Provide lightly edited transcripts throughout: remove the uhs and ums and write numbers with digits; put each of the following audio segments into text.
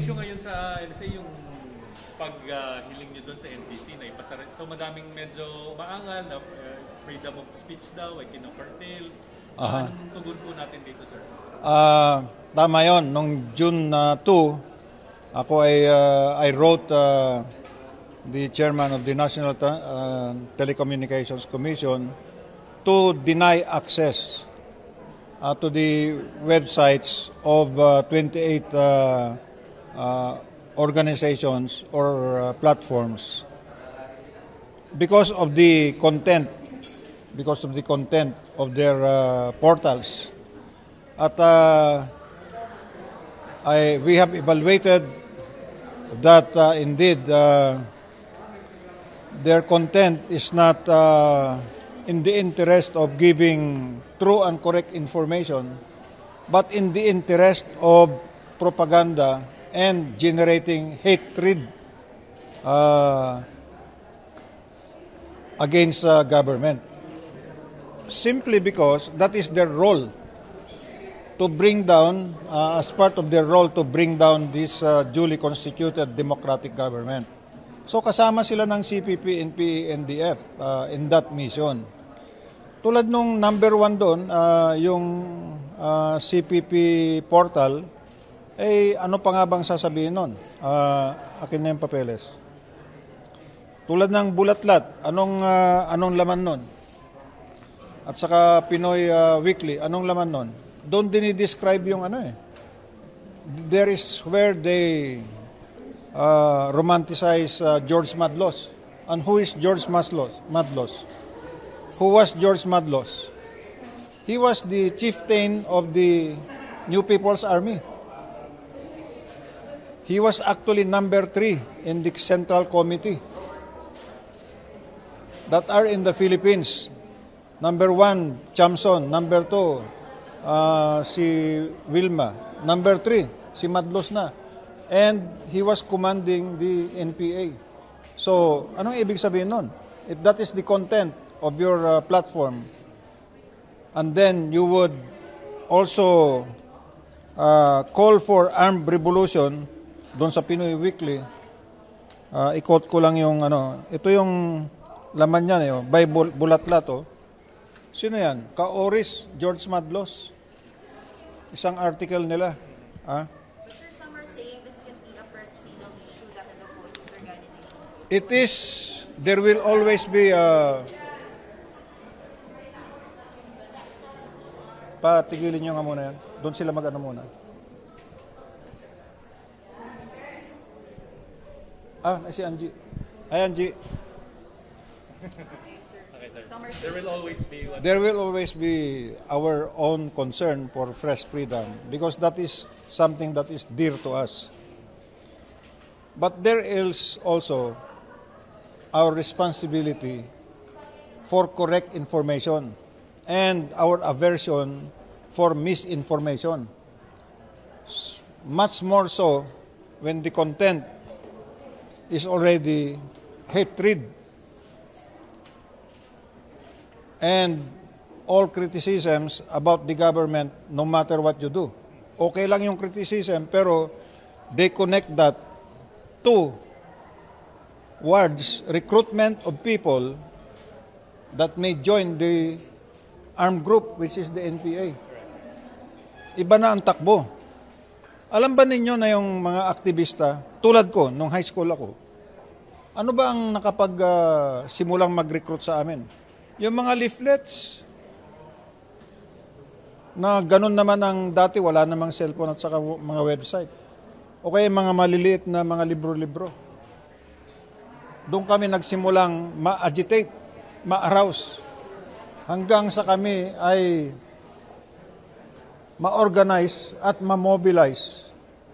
issue ngayon sa LSA yung paghiling nyo doon sa NTC na ipasa rin. So madaming medyo maangal na freedom of speech daw ay kino-curtail. Anong tugon po natin dito, sir? Tama yon. Nung June 2, ako I wrote the chairman of the National Telecommunications Commission to deny access to the websites of 28 organizations or platforms because of the content of their portals. At we have evaluated that indeed their content is not in the interest of giving true and correct information, but in the interest of propaganda and generating hatred against government. Simply because that is their role to bring down, as part of their role to bring down this duly constituted democratic government. So kasama sila ng CPP, NPA, NDF in that mission. Tulad nung number 1 doon, yung CPP portal, ano pa nga bang sasabihin nun? Akin na yung papeles. Tulad ng bulatlat, anong laman nun? At saka Pinoy Weekly, anong laman nun? Doon din i-describe yung There is where they romanticize George Madlos. And who is George Madlos? Who was George Madlos? He was the chieftain of the New People's Army. He was actually number 3 in the Central Committee that are in the Philippines. Number 1, Chamson. Number 2, si Wilma. Number 3, si Madlos na. And he was commanding the NPA. So, anong ibig sabihin nun? If that is the content of your platform, and then you would also call for armed revolution doon sa Pinoy Weekly, i-quote ko lang yung ito yung laman niya, by bulatlat. Sino yan? Kaoris, George Madlos. Isang article nila. But sir, some are saying this can be a first freedom issue that the police organization. It is, there will always be patigilin nyo nga muna yan. Doon sila mag-ano muna. Si Angie. Hi, Angie. There will always be our own concern for fresh freedom because that is something that is dear to us. But there is also our responsibility for correct information and our aversion for misinformation. Much more so when the content is already hatred and all criticisms about the government, no matter what you do. Okay lang yung criticism, pero they connect that towards recruitment of people that may join the armed group, which is the NPA. Iba na ang takbo. Alam ba ninyo na yung mga aktivista, tulad ko, nung high school ako, ano ba ang simulang mag-recruit sa amin? Yung mga leaflets, na ganun naman ang dati, wala namang cellphone at saka mga website. O kaya mga maliliit na mga libro-libro. Doon kami nagsimulang ma-agitate, ma-arouse, hanggang sa kami ay ma-organize at ma-mobilize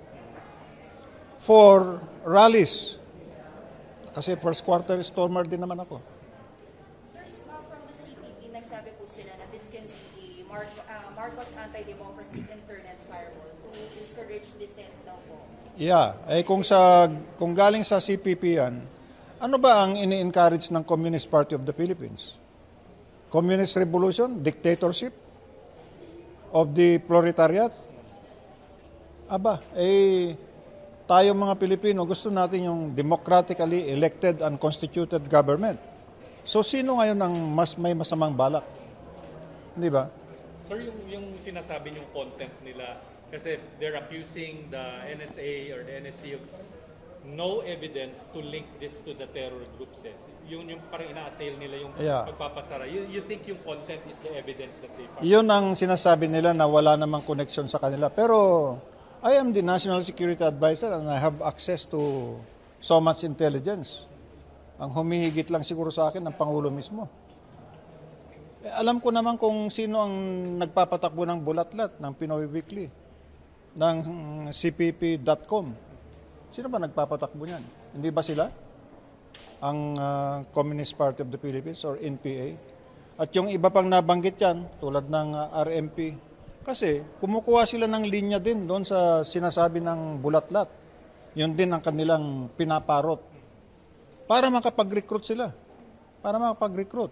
for rallies. Kasi first quarter stormer din naman ako. Sir, from the CPP, nagsabi po sila na this can be Marcos anti-democracy internet firewall to discourage dissent daw po. Yeah, kung galing sa CPP yan, ano ba ang ini-encourage ng Communist Party of the Philippines? Communist revolution, dictatorship of the proletariat? tayo mga Pilipino, gusto natin yung democratically elected and constituted government. So, sino ngayon ang may masamang balak? Di ba? Sir, yung sinasabi yung content nila, kasi they're accusing the NSA or the NSC of no evidence to link this to the terror groups. Yung parang ina-assail nila yung pagpapasara. You think yung content is the evidence that they found? Yun ang sinasabi nila na wala namang connection sa kanila. Pero I am the National Security Advisor and I have access to so much intelligence. Ang humihigit lang siguro sa akin ang Pangulo mismo. Alam ko naman kung sino ang nagpapatakbo ng bulatlat ng Pinoy Weekly, ng cpp.com. Sino ba nagpapatakbo niyan? Hindi ba sila? Ang Communist Party of the Philippines or NPA? At yung iba pang nabanggit yan, tulad ng RMP, kasi kumukuha sila ng linya din doon sa sinasabi ng bulatlat. Yun din ang kanilang pinaparot. Para makapag-recruit sila. Para makapag-recruit.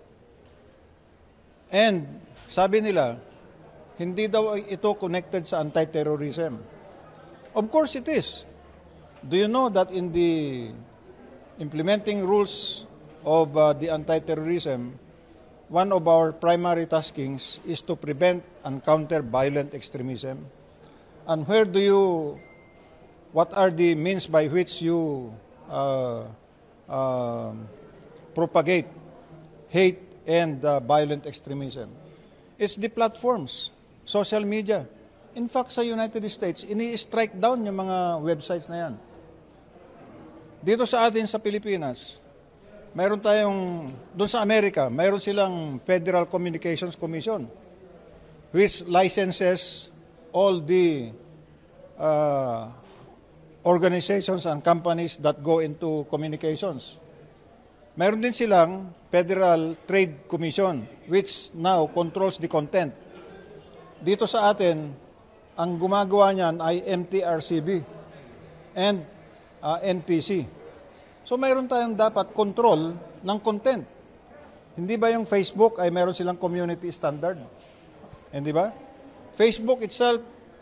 And sabi nila, hindi daw ito connected sa anti-terrorism. Of course it is. Do you know that in the implementing rules of the anti-terrorism, one of our primary taskings is to prevent and counter violent extremism? And what are the means by which you propagate hate and violent extremism? It's the platforms, social media. In fact, sa United States, ini-strike down yung mga websites na yan. Dito sa atin sa Pilipinas, mayroon tayong, doon sa Amerika, mayroon silang Federal Communications Commission which licenses all the organizations and companies that go into communications. Mayroon din silang Federal Trade Commission which now controls the content. Dito sa atin, ang gumagawa niyan ay MTRCB and NTC. So mayroon tayong dapat control ng content. Hindi ba yung Facebook ay mayroon silang community standard? Hindi ba? Facebook itself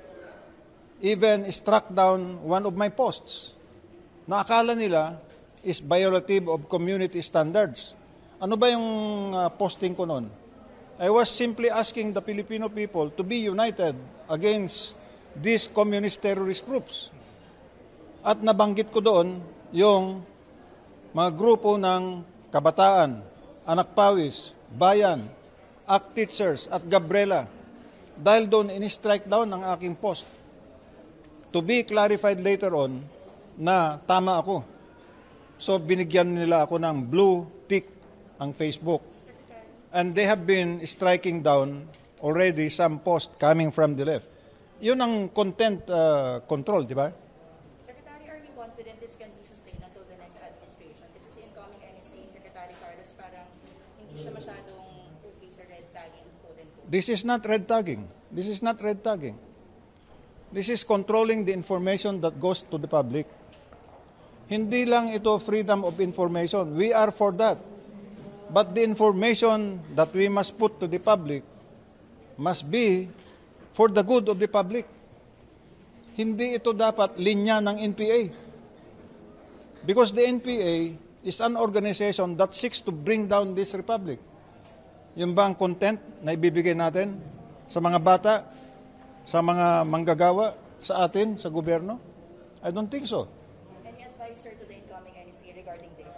even struck down one of my posts na akala nila is violative of community standards. Ano ba yung posting ko noon? I was simply asking the Filipino people to be united against these communist terrorist groups. At nabanggit ko doon yung mga grupo ng kabataan, Anak Pawis, Bayan, ACT Teachers at Gabriela. Dahil doon in-strike down ang aking post. To be clarified later on na tama ako. So binigyan nila ako ng blue tick ang Facebook. And they have been striking down already some posts coming from the left. Yun ang content control, di ba? Secretary, are we confident this can be sustained until the next administration? This is incoming NSA Secretary Carlos, parang hindi siya masyadong okay sa red tagging, quote-unquote. This is not red tagging. This is not red tagging. This is controlling the information that goes to the public. Hindi lang ito freedom of information. We are for that. But the information that we must put to the public must be for the good of the public. Hindi ito dapat linya ng NPA. Because the NPA is an organization that seeks to bring down this republic. Yung ba ang content na ibibigay natin sa mga bata, sa mga manggagawa, sa atin, sa gobyerno? I don't think so. Any advice, sir, to the incoming NSA regarding this?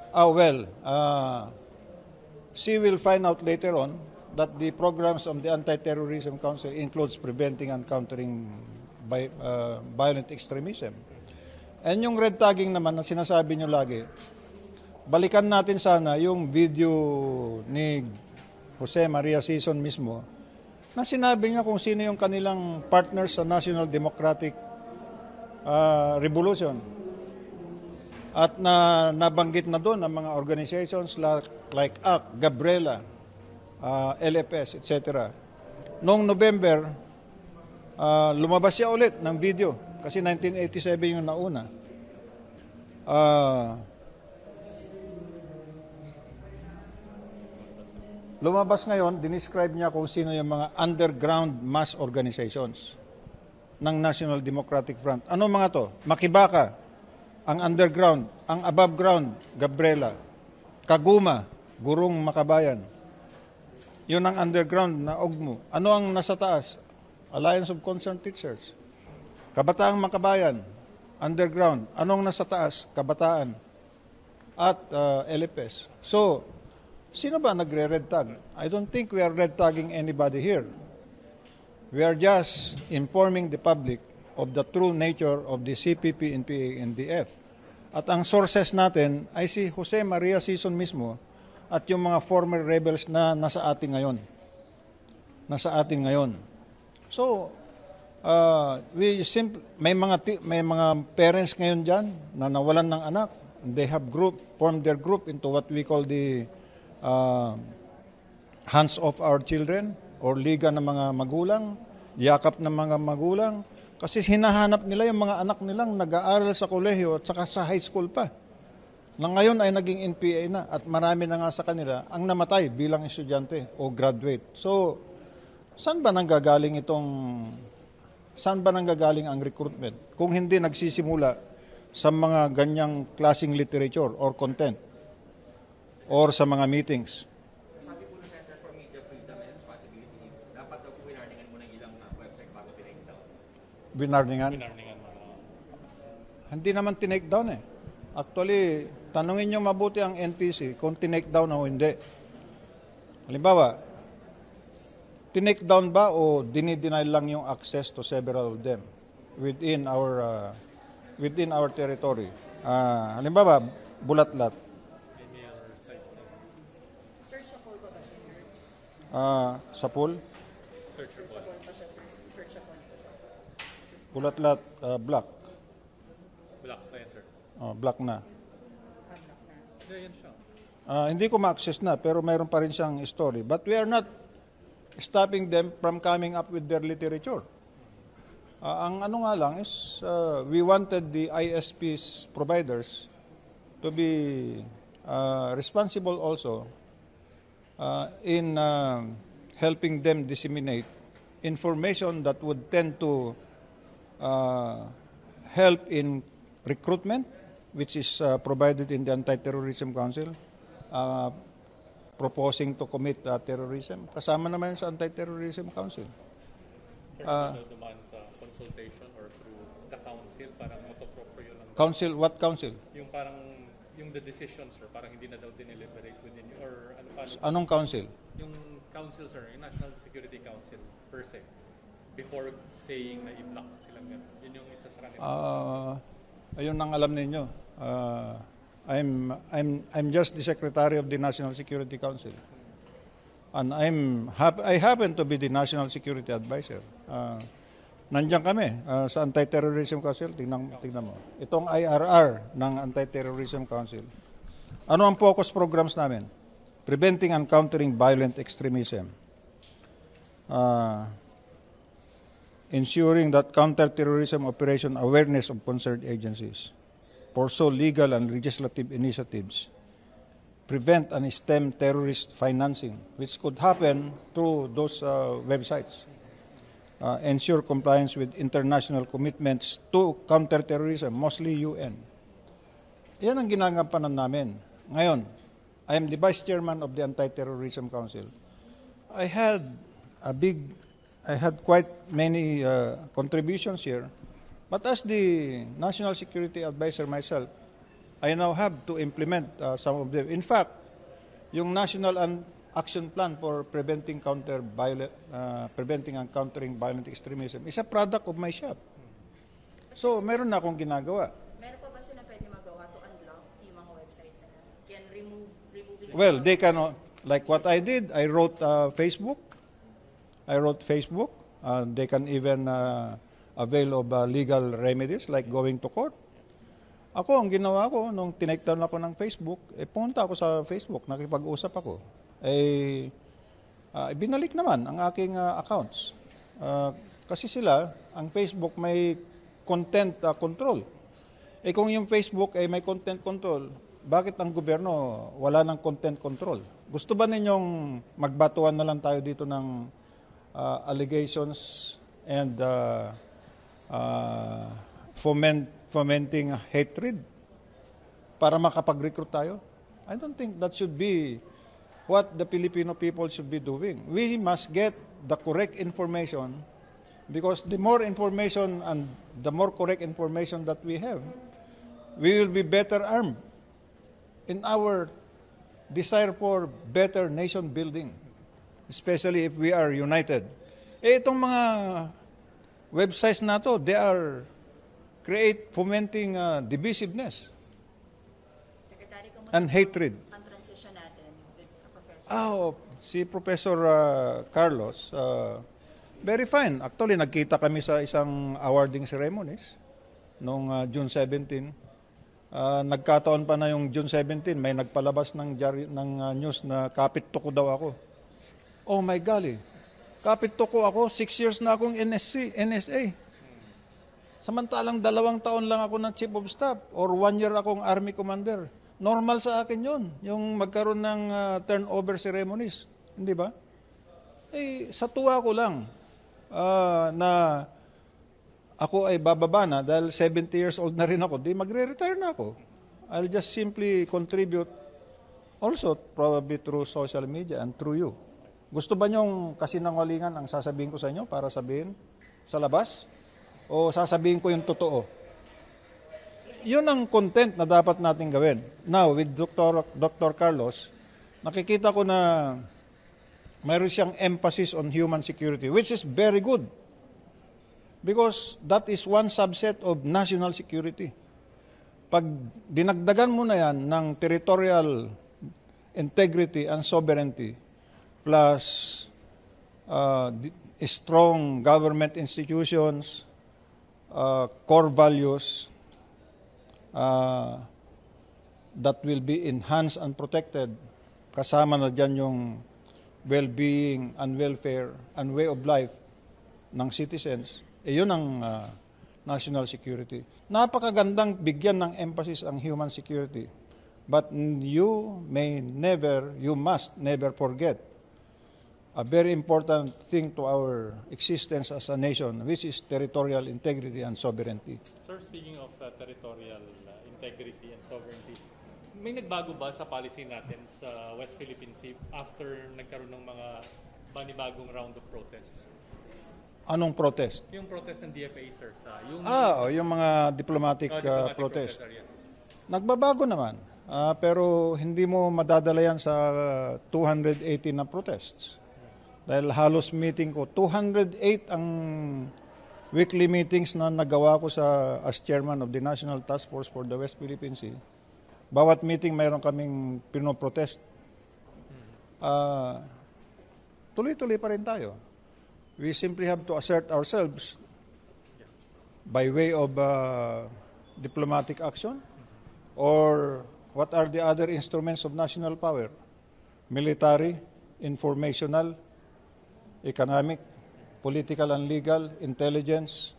She will find out later on that the programs of the Anti-Terrorism Council includes preventing and countering violent extremism. And yung red tagging naman na sinasabi nyo lagi, balikan natin sana yung video ni Jose Maria Sison mismo na sinabi niya kung sino yung kanilang partners sa National Democratic Revolution. At nabanggit na doon ang mga organizations like ACT, Gabriela, LFS, etc. Noong November, lumabas siya ulit ng video kasi 1987 yung nauna. Lumabas ngayon, dinescribe niya kung sino yung mga underground mass organizations ng National Democratic Front. Ano mga to? Makibaka, Ang underground, ang above ground, Gabriela. Kaguma, Gurong Makabayan. Yun ang underground na OGMO. Ano ang nasa taas? Alliance of Concerned Teachers. Kabataang Makabayan, underground. Anong nasa taas? Kabataan. At LFS. So, sino ba nagre-red tag? I don't think we are red tagging anybody here. We are just informing the public of the true nature of the CPP, NPA, and DF. At ang sources natin ay si Jose Maria Sison mismo at yung mga former rebels na nasa atin ngayon. Nasa atin ngayon. So, may mga parents ngayon diyan na nawalan ng anak. They have formed their group into what we call the Hands of Our Children or Liga ng mga magulang, yakap ng mga magulang. Kasi hinahanap nila yung mga anak nilang nag-aaral sa kolehiyo at saka sa high school pa. Na ngayon ay naging NPA na at marami na nga sa kanila ang namatay bilang estudyante o graduate. So, saan ba nanggagaling ang recruitment? Kung hindi nagsisimula sa mga ganyang klaseng literature or content or sa mga meetings. Sabi po ng Center for Media Freedom and Responsibility, dapat daw po winarningan mo ng ilang website bago tinake down. Binarningan? Hindi naman tinake down eh. Actually, tanungin nyo mabuti ang NTC kung tinake down o hindi. Halimbawa, tinake down ba o dinideny lang yung access to several of them within our territory? Halimbawa, Bulatlat. Searchable ba siya, sir? Sa pool, Searchable pa siya, sir. Searchable pa siya. Bulatlat, black. Black na yan, sir. Black na. Unlock na. Hindi, yan siya. Hindi ko ma-access na, pero mayroon pa rin siyang story. But we are not stopping them from coming up with their literature. Ang ano nga lang is, we wanted the ISP's providers to be responsible also in helping them disseminate information that would tend to help in recruitment, which is provided in the Anti-Terrorism Council, proposing to commit terrorism. Kasama naman sa Anti-Terrorism Council. Dumaan sa consultation or through the council, parang motoproprio lang. Council, what council? Yung parang, yung the decisions, sir, parang hindi na daw dineliberate within you, or ano pa? Anong council? Yung council, sir, yung National Security Council, per se, before saying na i-block silang gano'n. Yun yung isa sa kanila. Ayun ang alam ninyo. I'm just the secretary of the National Security Council. And I happen to be the National Security Advisor. Nandiyan kami sa Anti-Terrorism Council. Tingnan mo. Itong IRR ng Anti-Terrorism Council. Ano ang focus programs namin? Preventing and countering violent extremism. Ensuring that counter-terrorism operation awareness of concerned agencies. Pursue legal and legislative initiatives. Prevent and stem terrorist financing, which could happen through those websites. Ensure compliance with international commitments to counter-terrorism, mostly UN. Yan ang ginagampanan namin. Ngayon, I am the Vice Chairman of the Anti-Terrorism Council. I had quite many contributions here, but as the National Security Advisor myself, I now have to implement some of them. In fact, yung National Action Plan for preventing and countering violent extremism is a product of my shop. So, meron na akong ginagawa. Meron pa ba siya na pwede magawa to unblock yung mga websites na can removing? Well, they can, like what I did, I wrote Facebook. They can even avail of legal remedies like going to court. Ako, ang ginawa ko, nung tinake down ako ng Facebook, pumunta ako sa Facebook, nakipag-usap ako. Binalik naman ang aking accounts. Kasi sila, ang Facebook may content control. Kung yung Facebook ay may content control, bakit ang gobyerno wala ng content control? Gusto ba ninyong magbatuan na lang tayo dito ng allegations and fomenting hatred para makapag-recruit tayo. I don't think that should be what the Filipino people should be doing. We must get the correct information because the more information and the more correct information that we have, we will be better armed in our desire for better nation building, especially if we are united. Itong mga websites na to, they are fomenting divisiveness Secretary, kumusta and hatred. ang transition natin with Professor? Si Professor Carlos, very fine. Actually, nagkita kami sa isang awarding ceremonies noong June 17. Nagkataon pa na yung June 17, may nagpalabas ng news na kapit tuko daw ako. Oh my golly, kapit tuko ako, 6 years na akong NSA. Samantalang 2 taon lang ako ng Chief of Staff or 1 year akong Army Commander. Normal sa akin yun, yung magkaroon ng turnover ceremonies. Hindi ba? Sa tuwa ko lang na ako ay bababa na dahil 70 years old na rin ako, di magre-retire na ako. I'll just simply contribute also probably through social media and through you. Gusto ba niyong kasinungalingan ang sasabihin ko sa inyo para sabihin sa labas? O sasabihin ko yung totoo? Yun ang content na dapat natin gawin. Now, with Dr. Carlos, nakikita ko na mayroon siyang emphasis on human security, which is very good. Because that is one subset of national security. Pag dinagdagan mo na yan ng territorial integrity and sovereignty plus strong government institutions, core values that will be enhanced and protected, kasama na dyan yung well-being and welfare and way of life ng citizens, yun ang national security. Napakagandang bigyan ng emphasis ang human security. But you must never forget a very important thing to our existence as a nation, which is territorial integrity and sovereignty. Sir, speaking of territorial integrity and sovereignty, may nagbago ba sa policy natin sa West Philippine Sea after nagkaroon ng mga panibagong round of protests? Anong protest? Yung protest ng DFA, sir. Yung mga diplomatic protest. Yes. Nagbabago naman. Pero hindi mo madadala yan sa 280 na protests. Dahil halos meeting ko, 208 ang weekly meetings na nagawa ko as chairman of the National Task Force for the West Philippine Sea. Bawat meeting mayroon kaming pinoprotest. Tuloy-tuloy pa rin tayo. We simply have to assert ourselves by way of diplomatic action or what are the other instruments of national power? Military, informational, economic, political and legal, intelligence,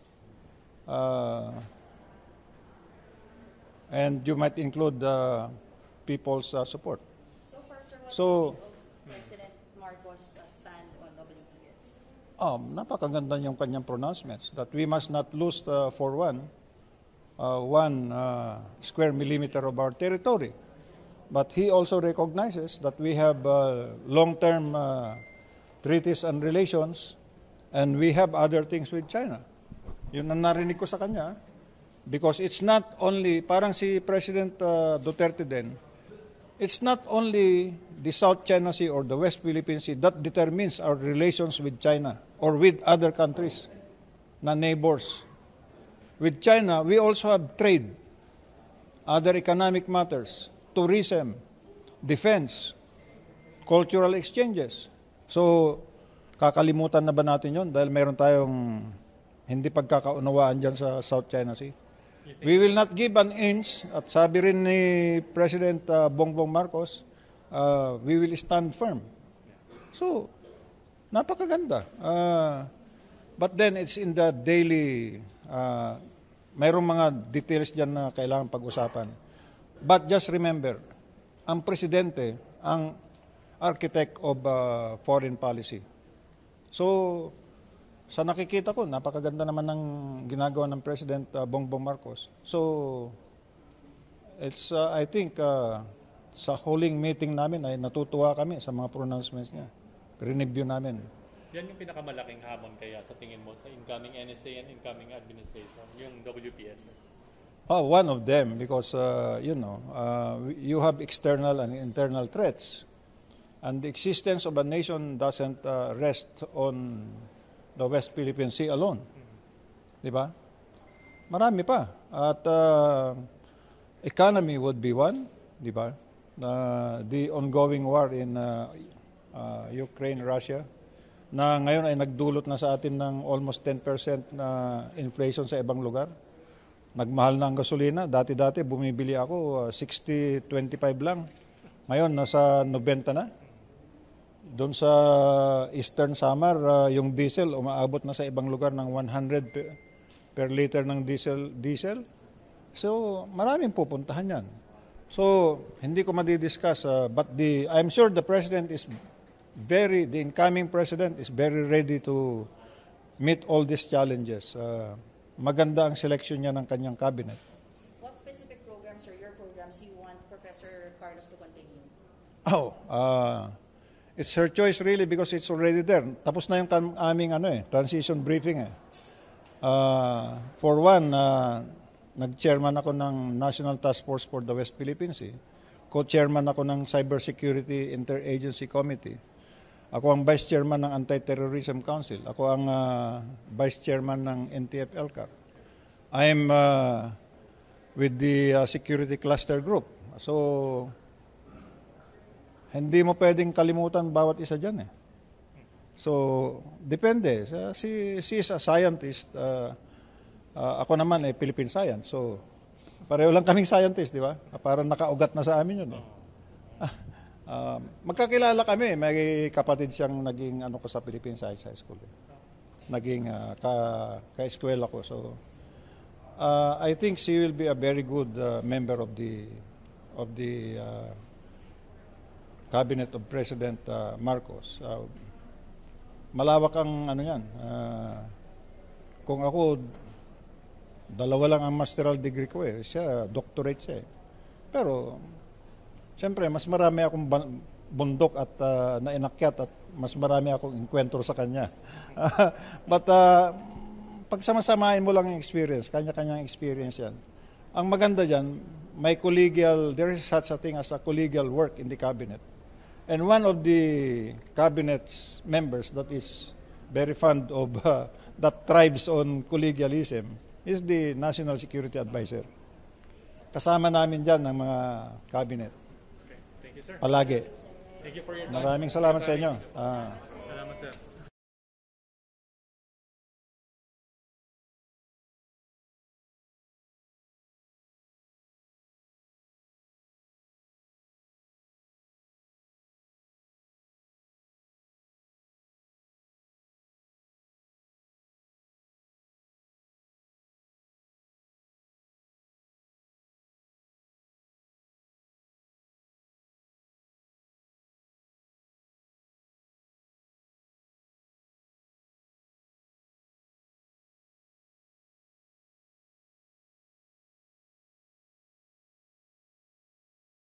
and you might include people's support. So far, sir, what So, do you think of President Marcos' stand on WPS? Napakaganda yung kanyang pronouncements that we must not lose for one square millimeter of our territory. But he also recognizes that we have long-term treaties and relations and we have other things with China. Yun ang narinig ko sa kanya. Because it's not only, parang si President Duterte din, it's not only the South China Sea or the West Philippine Sea that determines our relations with China or with other countries na neighbors. With China, we also have trade, other economic matters, tourism, defense, cultural exchanges. So, kakalimutan na ba natin yon dahil mayroon tayong hindi pagkakaunawaan dyan sa South China Sea? We will not give an inch, at sabi rin ni President Bongbong Marcos, we will stand firm. So, napakaganda. But then it's in the daily, mayroong mga details dyan na kailangan pag-usapan. But just remember, ang presidente, ang architect of foreign policy. So, sa nakikita ko, napakaganda naman ng ginagawa ng President Bongbong Marcos. So, it's, I think, sa huling meeting namin ay natutuwa kami sa mga pronouncements niya. Re-review namin. Yan yung pinakamalaking hamon kaya sa tingin mo sa incoming NSA and incoming administration, yung WPS. Oh, one of them, because, you have external and internal threats. And the existence of a nation doesn't rest on the West Philippine Sea alone. Di ba? Marami pa. At economy would be one, di ba? The ongoing war in Ukraine, Russia, na ngayon ay nagdulot na sa atin ng almost 10% na inflation sa ibang lugar. Nagmahal na ang gasolina. Dati-dati bumibili ako 60-25 lang. Ngayon nasa 90 na. Doon sa Eastern Samar, yung diesel umaabot na sa ibang lugar ng 100 per liter ng diesel. So, maraming pupuntahan yan. So, hindi ko madidiscuss, but I'm sure the President is the incoming President is very ready to meet all these challenges. Maganda ang selection niya ng kanyang cabinet. What specific programs or your programs you want Professor Carlos to continue? It's her choice really because it's already there. Tapos na yung aming transition briefing. For one, nag-chairman ako ng National Task Force for the West Philippine Sea. Co-chairman ako ng Cybersecurity Interagency Committee. Ako ang Vice Chairman ng Anti-Terrorism Council. Ako ang Vice Chairman ng NTF-ELCAC. I'm with the Security Cluster Group. So, hindi mo pwedeng kalimutan bawat isa dyan eh. So, depende. She is a scientist. Ako naman ay Philippine Science. So, pareho lang kaming scientist, di ba? Parang nakaugat na sa amin yun. Magkakilala kami. May kapatid siyang naging ko sa Philippine Science High School. Naging ka-eskwela ko. So, I think she will be a very good member of the cabinet of President Marcos. Malawak ang yan. Kung ako, 2 lang ang masteral degree ko eh. Siya, doctorate siya eh. Pero, siyempre, mas marami akong bundok at nainakyat at mas marami akong enkwentro sa kanya. But, pagsamasamahin mo lang yung experience, kanya-kanyang experience yan. Ang maganda dyan, there is such a thing as a collegial work in the cabinet. And one of the cabinet's members that is very fond of, that thrives on collegialism, is the National Security Advisor. Kasama namin dyan ng mga cabinet. Okay. Thank you, sir. Palagi. Thank you for your time. Maraming salamat sa inyo. Salamat, sir.